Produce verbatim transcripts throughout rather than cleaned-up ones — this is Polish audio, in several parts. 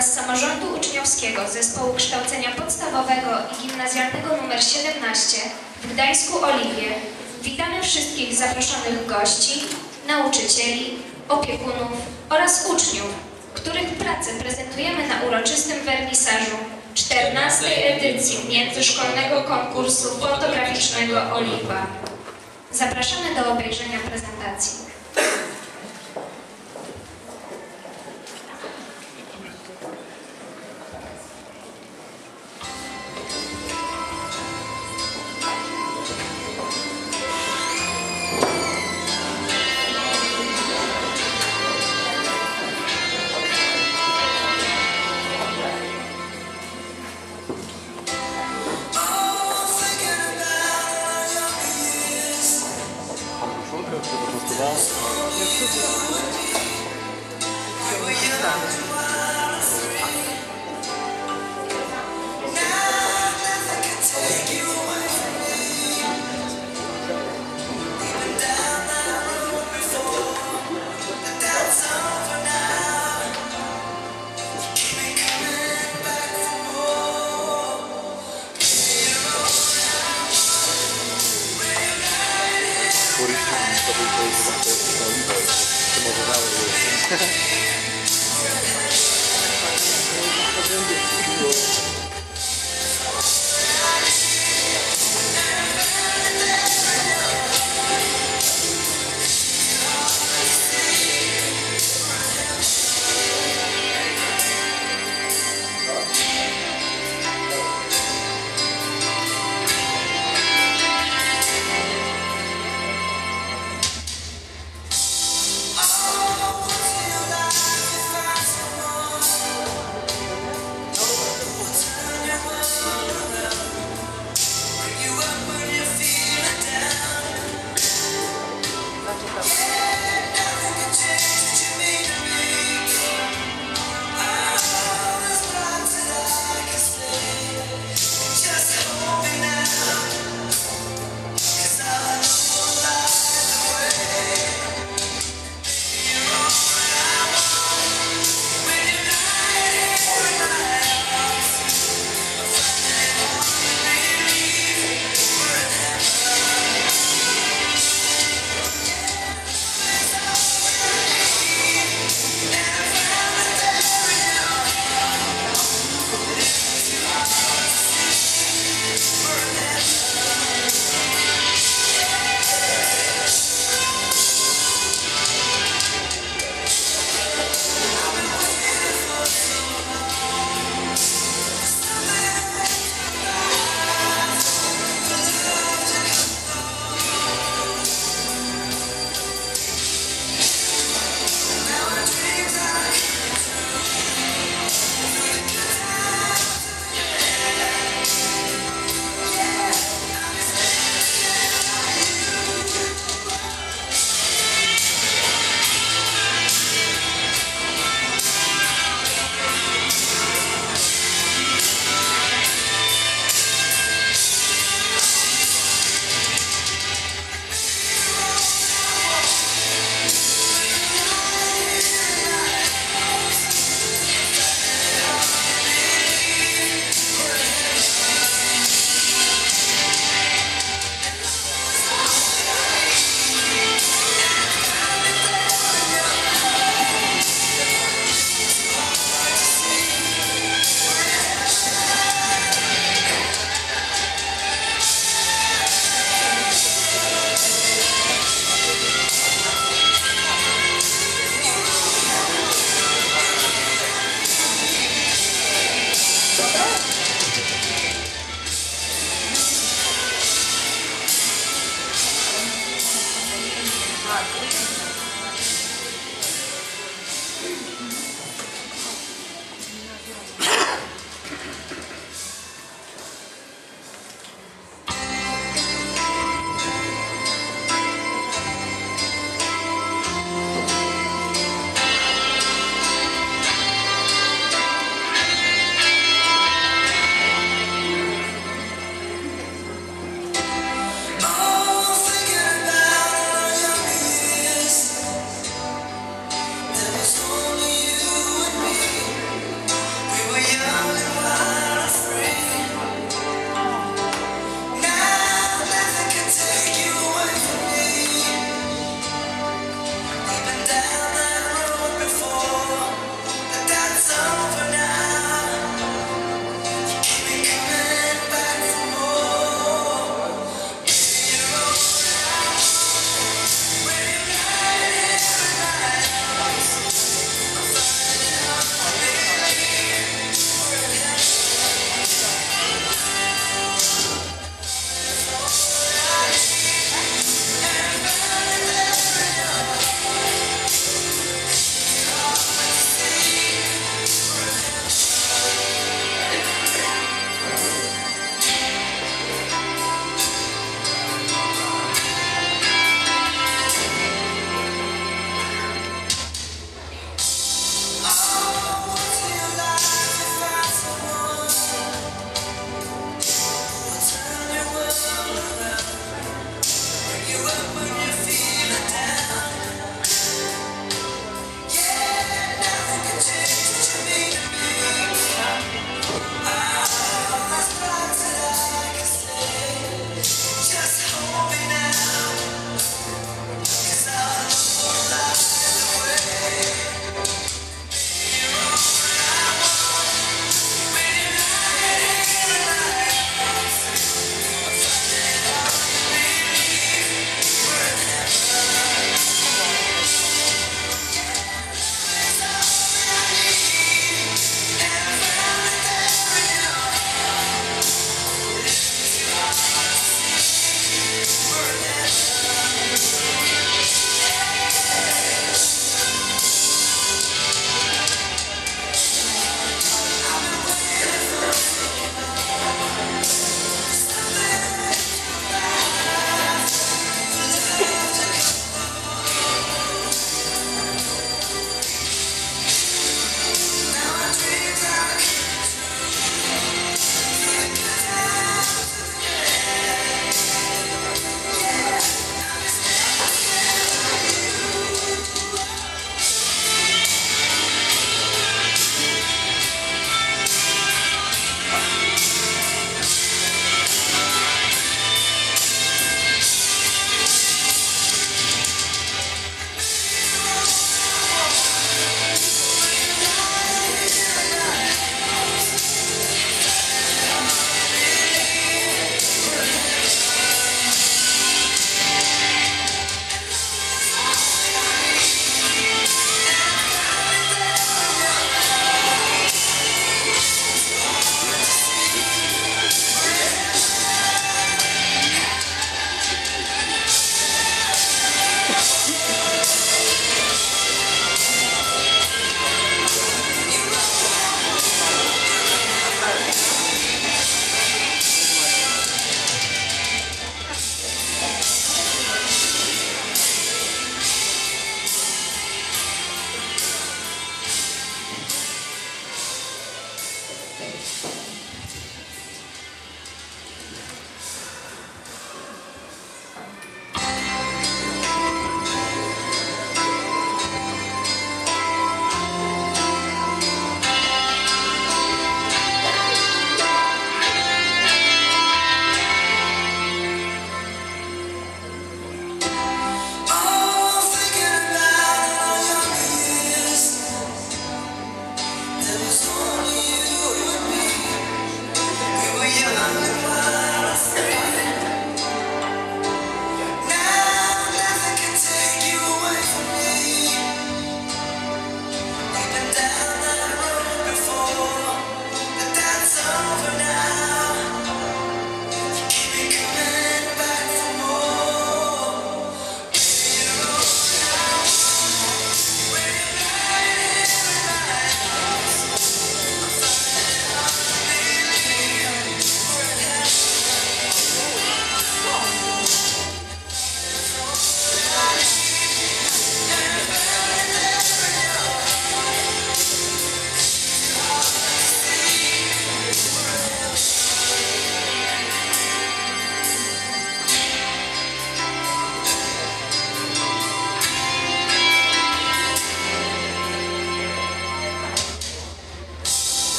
oraz Samorządu Uczniowskiego Zespołu Kształcenia Podstawowego i Gimnazjalnego nr siedemnaście w Gdańsku Oliwie witamy wszystkich zaproszonych gości, nauczycieli, opiekunów oraz uczniów, których pracę prezentujemy na uroczystym wernisażu czternastej edycji międzyszkolnego konkursu fotograficznego Oliwa. Zapraszamy do obejrzenia prezentacji.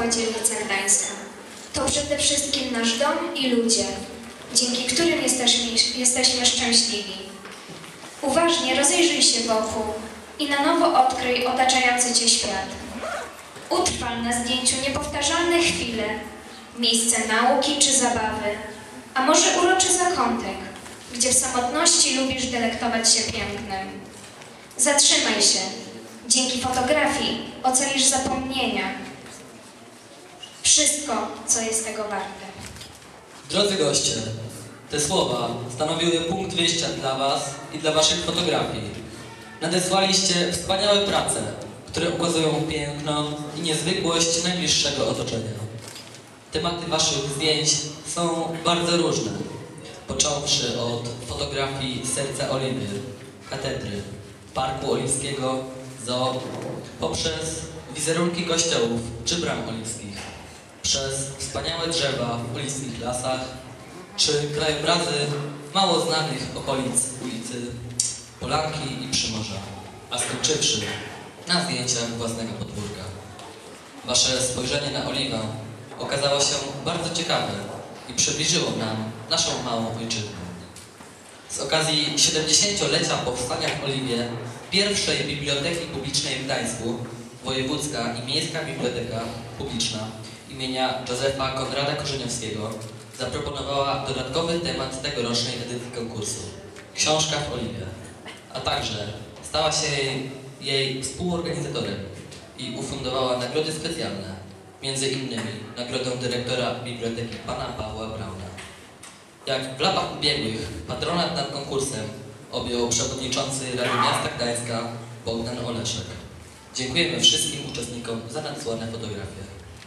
cała dzielnica Gdańska. To przede wszystkim nasz dom i ludzie, dzięki którym jesteśmy, jesteśmy szczęśliwi. Uważnie rozejrzyj się wokół i na nowo odkryj otaczający Cię świat. Utrwal na zdjęciu niepowtarzalne chwile, miejsce nauki czy zabawy, a może uroczy zakątek, gdzie w samotności lubisz delektować się pięknem. Zatrzymaj się. Dzięki fotografii ocalisz zapomnienia. Wszystko, co jest tego warte. Drodzy goście, te słowa stanowiły punkt wyjścia dla Was i dla Waszych fotografii. Nadesłaliście wspaniałe prace, które ukazują piękno i niezwykłość najbliższego otoczenia. Tematy Waszych zdjęć są bardzo różne, począwszy od fotografii Serca Oliwy, katedry, Parku Oliwskiego, zoo, poprzez wizerunki kościołów czy bram oliwskich, przez wspaniałe drzewa w oliwskich lasach, czy krajobrazy mało znanych okolic ulicy Polanki i Przymorza, a skończywszy na zdjęciach własnego podwórka. Wasze spojrzenie na oliwę okazało się bardzo ciekawe i przybliżyło nam naszą małą ojczyznę. Z okazji siedemdziesięciolecia powstania w Oliwie pierwszej biblioteki publicznej w Gdańsku, Wojewódzka i Miejska Biblioteka Publiczna imienia Józefa Konrada Korzeniowskiego zaproponowała dodatkowy temat tegorocznej edycji konkursu – Książka w Oliwie, a także stała się jej, jej współorganizatorem i ufundowała nagrody specjalne, między innymi nagrodę dyrektora biblioteki pana Pawła Brauna. Jak w latach ubiegłych patronat nad konkursem objął przewodniczący Rady Miasta Gdańska Bogdan Oleszek. Dziękujemy wszystkim uczestnikom za nadesłane fotografie.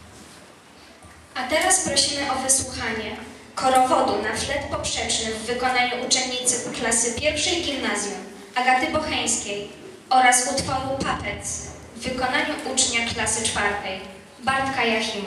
A teraz prosimy o wysłuchanie korowodu na flet poprzeczny w wykonaniu uczennicy klasy pierwszej gimnazjum Agaty Bocheńskiej oraz utworu Papec w wykonaniu ucznia klasy czwartej Bartka Jachima.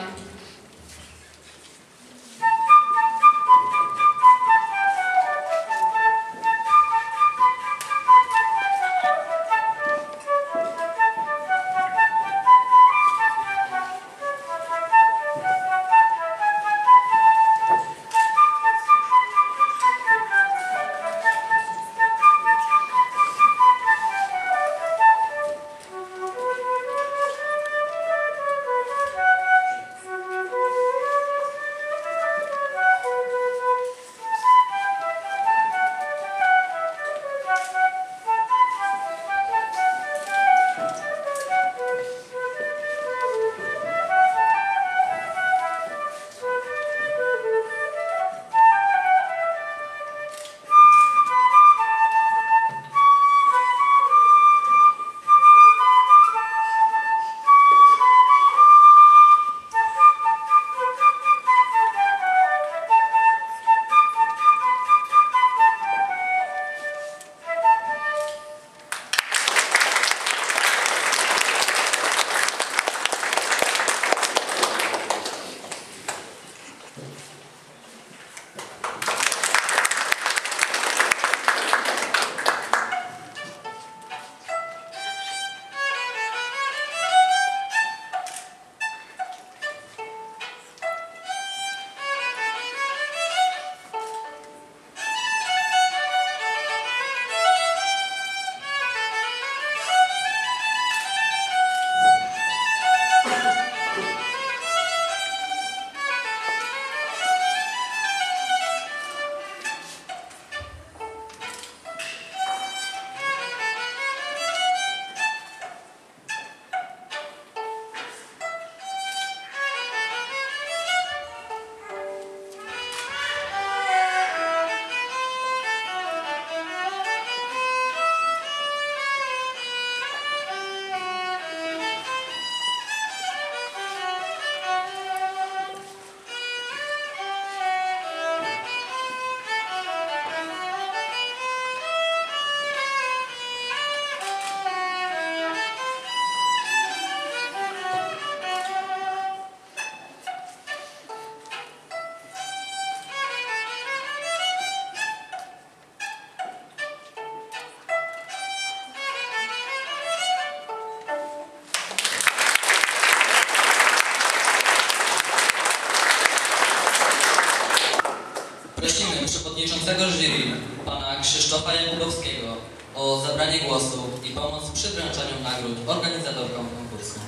przewodniczącego jury, pana Krzysztofa Jakubowskiego, o zabranie głosu i pomoc przy wręczaniu nagród organizatorkom konkursu.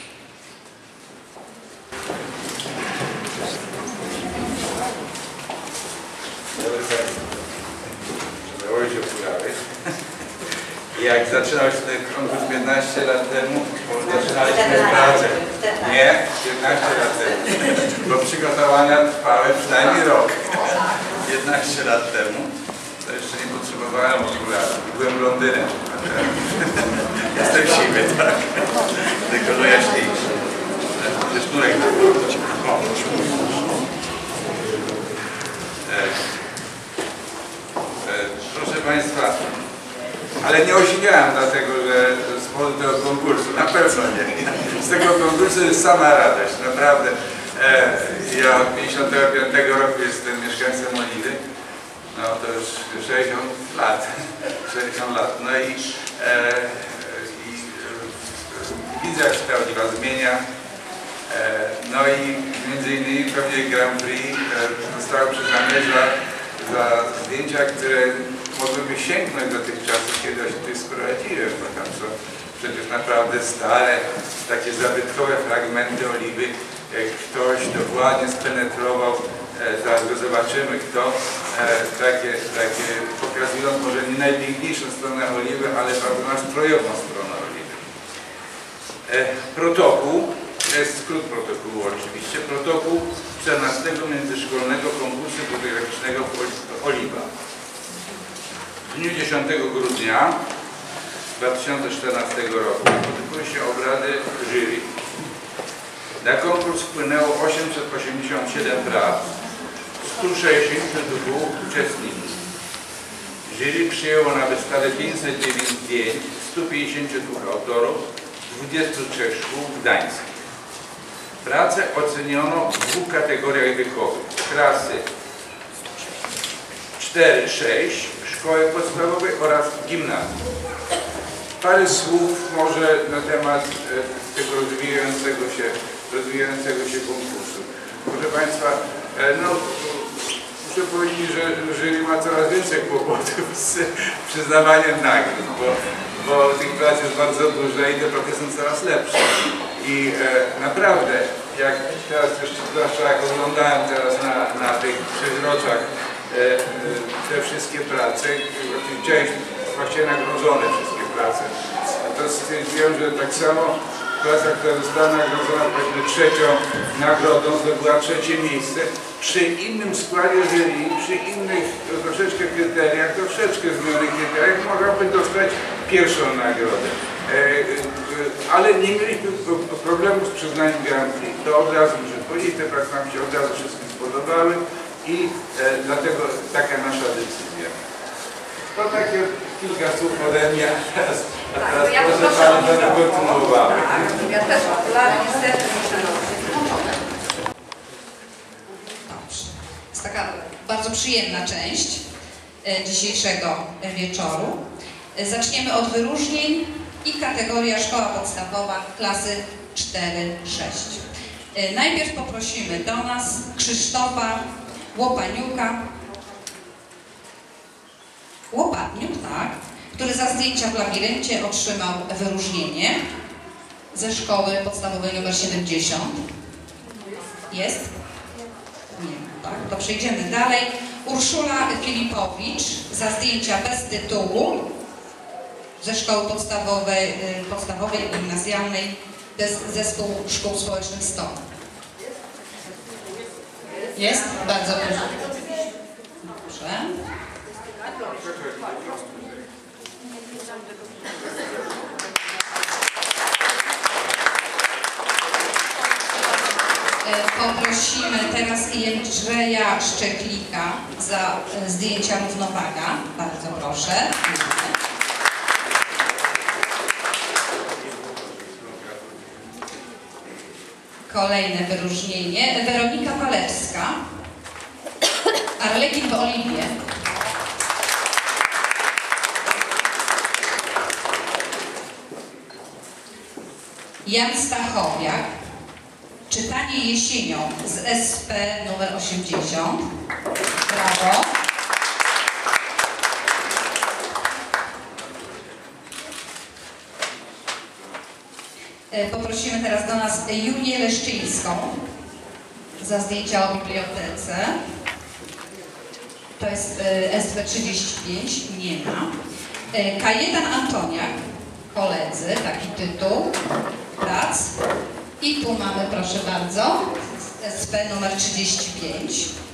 Dobry Państwu. Założyć okulary. Jak zaczynał się ten konkurs piętnaście lat temu, zaczynaliśmy pracę. Nie, piętnaście lat temu. Bo przygotowania trwały przynajmniej rok. piętnaście lat temu. To jeszcze nie potrzebowałem okularów. Byłem blondynem. Jestem siwy, tak? Tylko że jaśniejszy. Ze sznurek na Proszę Państwa, ale nie osiedziałem dlatego, że z powodu tego konkursu, na pewno nie. Z tego konkursu jest sama radość, naprawdę. E, ja od pięćdziesiątego piątego roku jestem mieszkańcem Oliwy, no to już sześćdziesiąt lat, sześćdziesiąt lat, no i, e, i e, widzę, jak się ta Oliwa zmienia. E, no i między innymi pewnie Grand Prix e, zostało przyznane za za zdjęcia, które mogłyby sięgnąć do tych czasów, kiedy się tutaj sprowadziłem, bo tam są przecież naprawdę stare, takie zabytkowe fragmenty Oliwy. Jak ktoś dokładnie spenetrował, e, zaraz go zobaczymy, kto, e, takie, takie pokazują może nie najpiękniejszą stronę Oliwy, ale bardzo nastrojową stronę Oliwy. E, protokół, to jest skrót protokołu oczywiście, protokół czternastego międzyszkolnego konkursu fotograficznego Oliwa. W dniu dziesiątego grudnia dwa tysiące czternastego roku odbyły się obrady jury. Na konkurs wpłynęło osiemset osiemdziesiąt siedem prac, sto sześćdziesiąt dwa uczestników. Jury przyjęło na wystawę pięćset dziewięć zdjęć, sto pięćdziesiąt dwa autorów, dwudziestu trzech szkół gdańskich. Pracę oceniono w dwóch kategoriach wiekowych. Klasy cztery sześć, szkoły podstawowej oraz gimnazjum. Parę słów może na temat e, tego rozwijającego się, rozwijającego się konkursu. Proszę Państwa, e, no, muszę powiedzieć, że jury ma coraz więcej kłopotów z przyznawaniem nagród, bo, bo tych prac jest bardzo dużo i te prace są coraz lepsze. I e, naprawdę, jak teraz jeszcze, zwłaszcza jak oglądałem teraz na, na tych przeźroczach e, e, te wszystkie prace, część właściwie nagrodzone wszystkie prace, to stwierdziłem, że tak samo praca, która została nagrodzona powiedzmy trzecią nagrodą, zdobyła trzecie miejsce, przy innym składzie jury, przy innych troszeczkę kryteriach, troszeczkę zmienionych kryteriach mogłaby dostać pierwszą nagrodę. E, e, ale nie mieliśmy problemu z przyznaniem Grand Prix. To od razu muszę powiedzieć, te prace nam się od razu wszystkim spodobały i e, dlatego taka nasza decyzja. To takie kilka słów ode mnie, a teraz, a teraz tak, ja proszę Pani będę kontynuowały. Ja też okulary niestety muszę nosić. Dobrze. Jest taka bardzo przyjemna część dzisiejszego wieczoru. Zaczniemy od wyróżnień i kategoria szkoła podstawowa klasy cztery sześć. Najpierw poprosimy do nas Krzysztofa Łopaniuka, Łopatniuk, tak, który za zdjęcia w labiryncie otrzymał wyróżnienie ze szkoły podstawowej nr siedemdziesiąt. Jest? Nie, tak, to przejdziemy dalej. Urszula Filipowicz za zdjęcia bez tytułu ze szkoły podstawowej, podstawowej i gimnazjalnej Zespół Szkół Społecznych Stom. Jest? Bardzo proszę. Dobrze. Poprosimy teraz Jędrzeja Szczeklika za zdjęcia równowaga. Bardzo proszę. Kolejne wyróżnienie. Weronika Walewska. Arlekin w Oliwie. Jan Stachowiak. Czytanie jesienią z S P numer osiemdziesiąt. Brawo. Poprosimy teraz do nas Julię Leszczyńską za zdjęcia o bibliotece. To jest S W trzydzieści pięć, nie ma. Kajetan Antoniak, koledzy, taki tytuł prac. I tu mamy, proszę bardzo, S P numer trzydzieści pięć.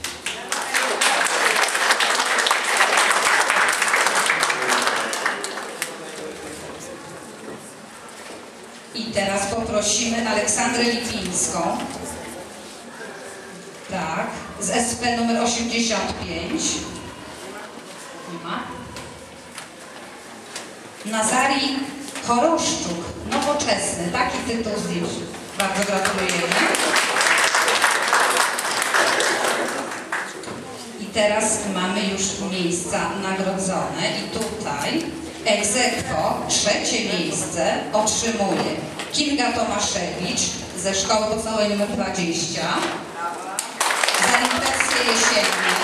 I teraz poprosimy Aleksandrę Lipińską. Tak, z S P numer osiemdziesiąt pięć. Nie ma. Nazarii Choroszczuk, nowoczesny, taki tytuł zdjęć. Bardzo gratulujemy. I teraz mamy już miejsca nagrodzone i tutaj ex aequo trzecie miejsce otrzymuje Kinga Tomaszewicz ze Szkoły Podstawowej nr dwadzieścia za impresje jesienne.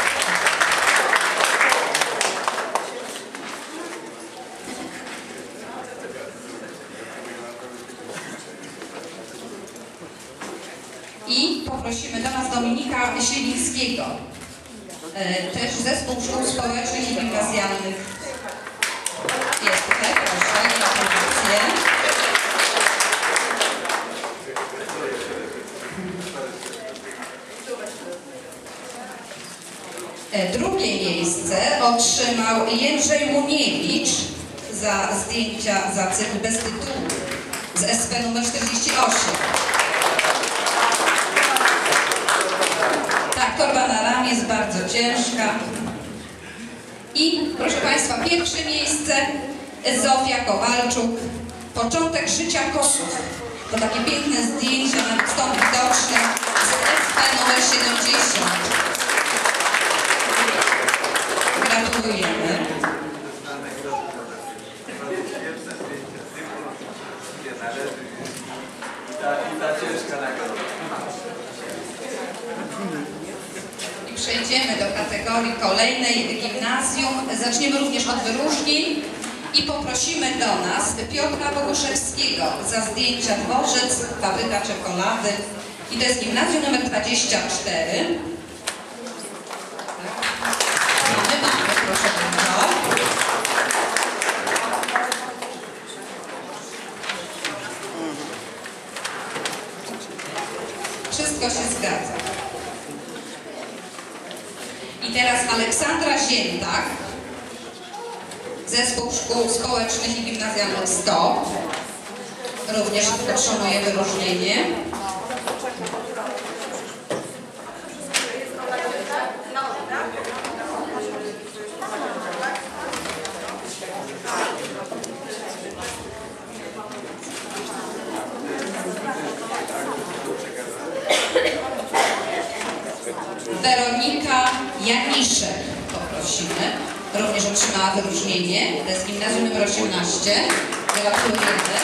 I poprosimy do nas Dominika Sielińskiego, e, też Zespół Szkół Społecznych i Gimnazjalnych. Jest tutaj, proszę, gratulacje. E, drugie miejsce otrzymał Jędrzej Muniewicz za zdjęcia za cykl bez tytułu z S P numer czterdzieści osiem. Tak, torba na ramię jest bardzo ciężka. I proszę Państwa, pierwsze miejsce Zofia Kowalczuk, Początek życia kosów. To takie piękne zdjęcia, nawet stąd widoczne, z S P numer siedemdziesiąt. Gratulujemy. I przejdziemy do kategorii kolejnej, gimnazjum. Zaczniemy również od wyróżnień i poprosimy do nas Piotra Boguszewskiego za zdjęcia Dworzec, fabryka czekolady. I to jest gimnazjum numer dwadzieścia cztery. Mamy, mamy, proszę bardzo. Wszystko się zgadza. I teraz Aleksandra Ziętak, Zespół Szkół Społecznych i Gimnazjalnych sto, również otrzymuje wyróżnienie. Weronika Janiszek poprosimy, również otrzymała wyróżnienie, to jest gimnazjum numer osiemnaście. Gratulujemy.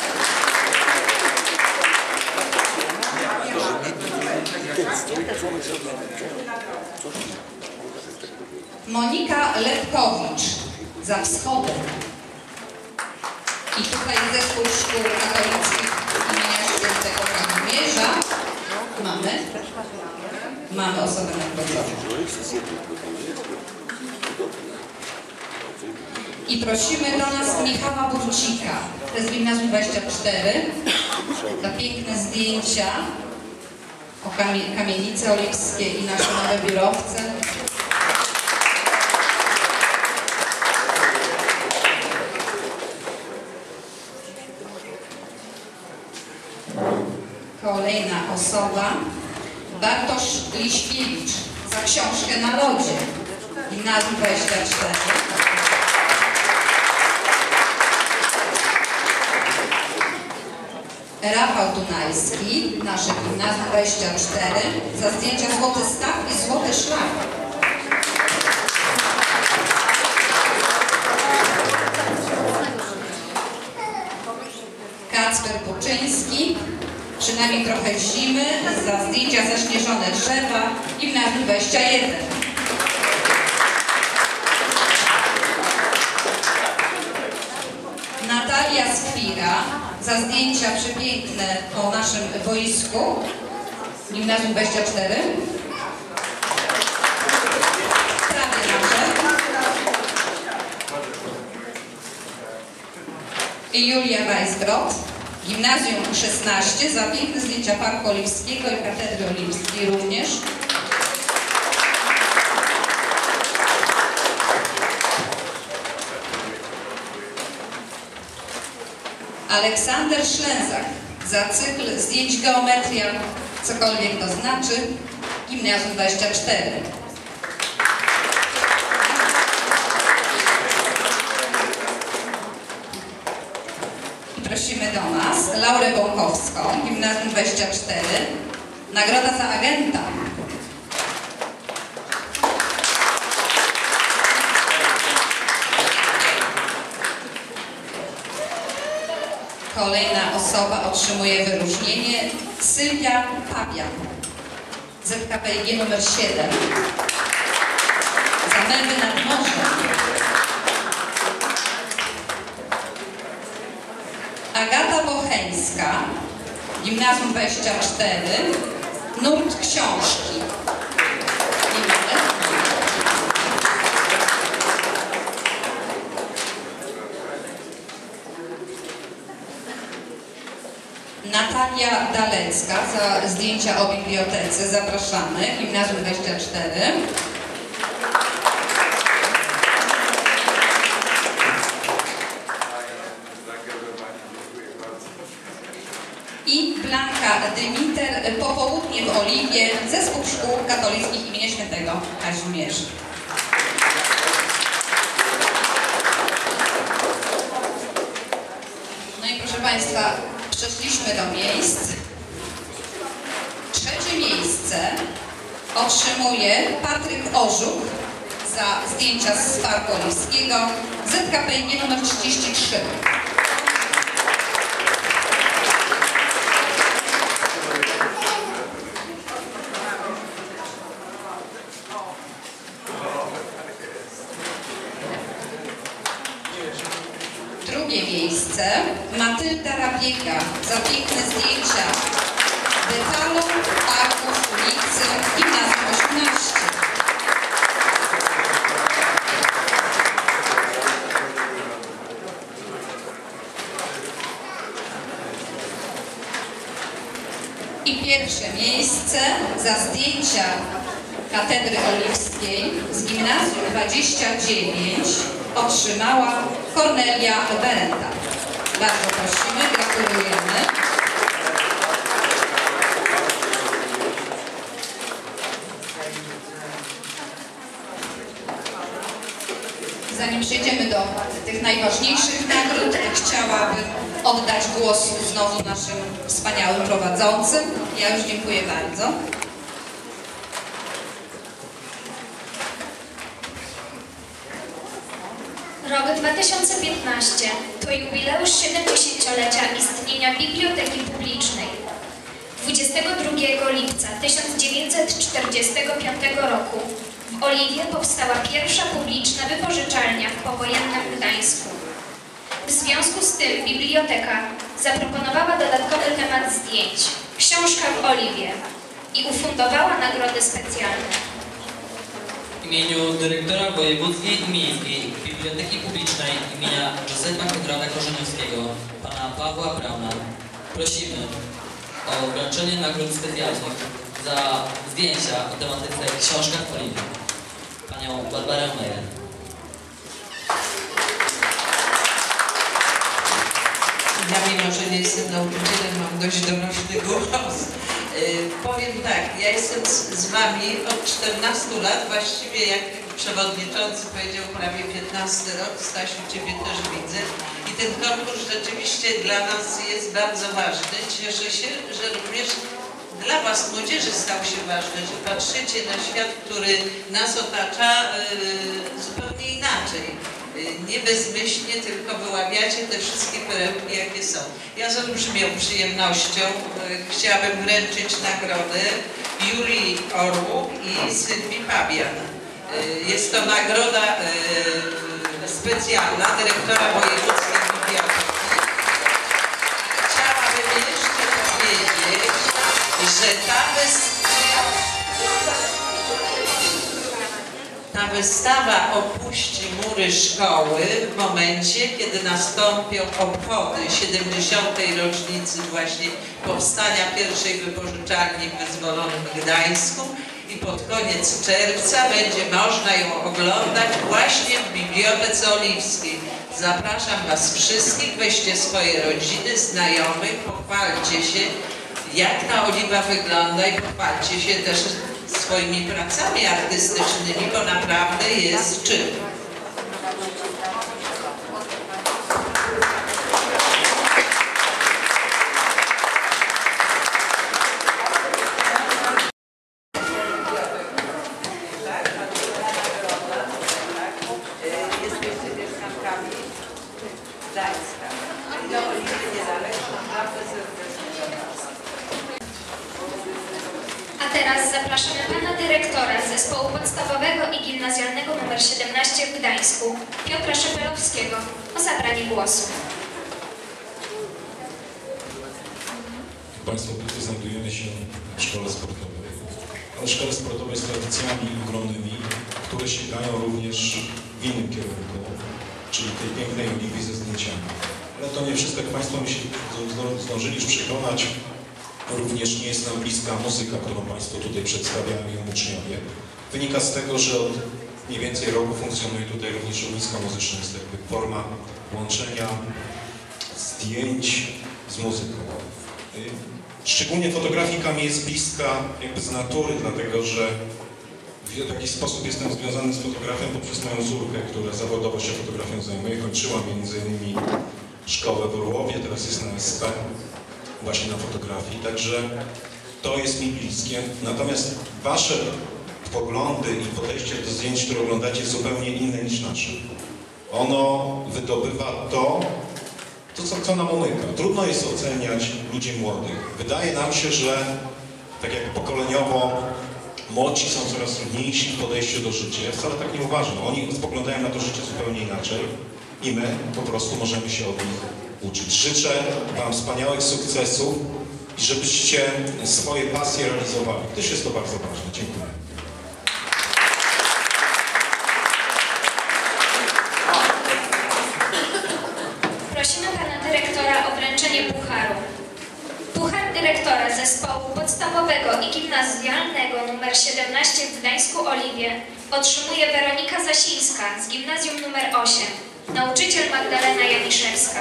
Monika Lepkowicz za Wschodem. I tutaj Zespół Szkół Katolickich imienia Świętego Kazimierza. Mamy. Mamy osobę nagrodzoną. I prosimy do nas Michała Burcika. To jest gimnazjum dwadzieścia cztery. Za piękne zdjęcia o kamie kamienicy oliwskiej i nasze nowe biurowce. Kolejna osoba. Bartosz Liśkiewicz za książkę na lodzie. Gimnazjum dwadzieścia cztery. Rafał Dunajski, nasze gimnazjum dwadzieścia cztery, za zdjęcia Złoty Staw i Złoty Szlak. Kacper Buczyński, przynajmniej trochę zimy, za zdjęcia zaśnieżone drzewa, gimnazjum dwadzieścia jeden. Natalia Skwira, za zdjęcia przepiękne po naszym boisku. Gimnazjum dwadzieścia cztery. Prawie nasze. I Julia Weisbrod. Gimnazjum szesnaście za piękne zdjęcia Parku Oliwskiego i Katedry Oliwskiej również. Aleksander Szlęzak za cykl zdjęć Geometria, cokolwiek to znaczy, Gimnazjum dwadzieścia cztery. I prosimy do nas Laurę Bąkowską, Gimnazjum dwadzieścia cztery, nagroda za agenta. Kolejna osoba otrzymuje wyróżnienie, Sylwia Pabian, Z K P I G numer siedem, za Męby nad Morzem. Agata Bocheńska, Gimnazjum dwadzieścia cztery, nurt książki. Natalia Dalecka za zdjęcia o bibliotece. Zapraszamy. Gimnazjum dwadzieścia cztery. I Blanka Dymiter, Popołudnie w Oliwie, Zespół Szkół Katolickich imienia Świętego Kazimierza. No i proszę Państwa, przeszliśmy do miejsc. Trzecie miejsce otrzymuje Patryk Orzuk za zdjęcia z Parku Oliwskiego, Z K P I G numer trzydzieści trzy. Drugie miejsce Matylda Rabiega za piękne zdjęcia detalu parków ulicy Gimnazjum osiemnaście. I pierwsze miejsce za zdjęcia Katedry Oliwskiej z Gimnazjum dwadzieścia dziewięć otrzymała Kornelia Berenta. Bardzo prosimy, gratulujemy. Zanim przejdziemy do tych najważniejszych nagród, chciałabym oddać głos znowu naszym wspaniałym prowadzącym. Ja już dziękuję bardzo. Rok dwa tysiące piętnasty to jubileusz siedemdziesięciolecia istnienia Biblioteki Publicznej. dwudziestego drugiego lipca tysiąc dziewięćset czterdziestego piątego roku w Oliwie powstała pierwsza publiczna wypożyczalnia w powojennym Gdańsku. W związku z tym biblioteka zaproponowała dodatkowy temat zdjęć – książka w Oliwie i ufundowała nagrody specjalne. W imieniu dyrektora Wojewódzkiej i Miejskiej Biblioteki Publicznej imienia Józefa Konrada Korzeniowskiego, pana Pawła Brauna, prosimy o wręczenie nagród specjalnych za zdjęcia o tematyce Książka w Oliwie. Panią Barbarę Meyer. Ja, mimo że nie jestem nauczycielem, mam dość dorośły głos. Yy, powiem tak, ja jestem z, z Wami od czternastu lat, właściwie jak przewodniczący powiedział prawie piętnasty rok, Stasiu, Ciebie też widzę. I ten konkurs rzeczywiście dla nas jest bardzo ważny. Cieszę się, że również dla Was, młodzieży, stał się ważny, że patrzycie na świat, który nas otacza yy, zupełnie inaczej. Nie bezmyślnie, tylko wyławiacie te wszystkie perełki, jakie są. Ja z olbrzymią przyjemnością chciałabym wręczyć nagrodę Julii Orłuk i Sylwii Pabian. Jest to nagroda specjalna dyrektora Wojewódzkiej Biblioteki. że ta wystawa, ta wystawa opuści mury szkoły w momencie, kiedy nastąpią obchody siedemdziesiątej rocznicy właśnie powstania pierwszej wypożyczalni w wyzwolonym Gdańsku i pod koniec czerwca będzie można ją oglądać właśnie w Bibliotece Oliwskiej. Zapraszam Was wszystkich, weźcie swoje rodziny, znajomych, pochwalcie się, jak ta Oliwa wygląda i pochwalcie się też swoimi pracami artystycznymi, bo naprawdę jest czym. Jesteście mieszkankami Gdańska. I do Oliwy niedaleko, naprawdę serdecznie. A teraz zapraszamy pana dyrektora Zespołu Podstawowego i Gimnazjalnego nr siedemnaście w Gdańsku, Piotra Szepelowskiego, o zabranie głosu. Państwo, tutaj znajdujemy się w szkole sportowej. Ale szkole sportowej z tradycjami ogromnymi, które sięgają również w innym kierunku, czyli tej pięknej Oliwii ze zdjęciami. Ale to nie wszystko, jak Państwo mi się zdążyli już przekonać, również nie jest nam bliska muzyka, którą Państwo tutaj przedstawiają ją uczniowie. Wynika z tego, że od mniej więcej roku funkcjonuje tutaj również ognisko muzyczne, jest jakby forma łączenia zdjęć z muzyką. Szczególnie fotografika mi jest bliska jakby z natury, dlatego że w jakiś sposób jestem związany z fotografią poprzez moją córkę, która zawodowo się fotografią zajmuje. Kończyła między innymi szkołę w Orłowie, teraz jest na S P, właśnie na fotografii, także to jest mi bliskie. Natomiast Wasze poglądy i podejście do zdjęć, które oglądacie, jest zupełnie inne niż nasze. Ono wydobywa to, to co, co nam umyka. Trudno jest oceniać ludzi młodych. Wydaje nam się, że tak jak pokoleniowo młodzi są coraz trudniejsi w podejściu do życia. Ja wcale tak nie uważam. Oni spoglądają na to życie zupełnie inaczej i my po prostu możemy się od nich uczyć. Życzę Wam wspaniałych sukcesów i żebyście swoje pasje realizowali, gdyż jest to bardzo ważne. Dziękuję. Prosimy pana dyrektora o wręczenie pucharu. Puchar dyrektora Zespołu Podstawowego i Gimnazjalnego nr siedemnaście w Gdańsku Oliwie otrzymuje Weronika Zasińska z Gimnazjum nr osiem, nauczyciel Magdalena Janiszewska.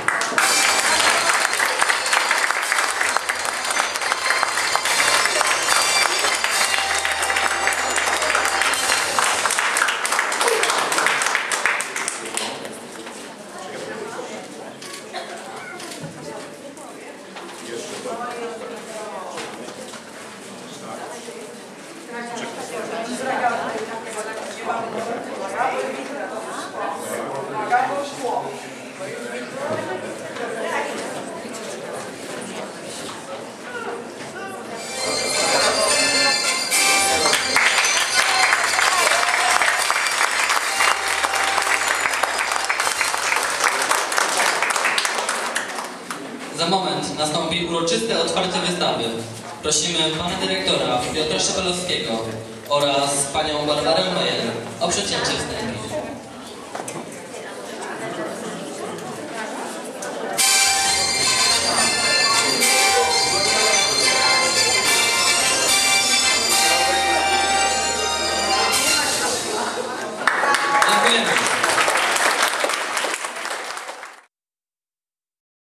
Za moment nastąpi uroczyste otwarcie wystawy. Prosimy pana dyrektora Piotra Szepelowskiego oraz panią Barbarę Meyer o przecięcie wstępne.